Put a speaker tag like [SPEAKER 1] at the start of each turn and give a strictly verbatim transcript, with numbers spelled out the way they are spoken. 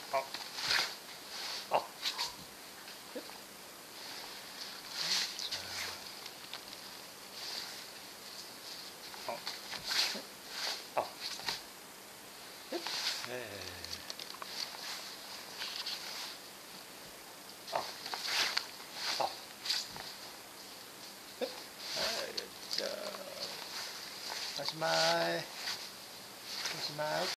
[SPEAKER 1] ああああえああえじゃあおしまいおしまい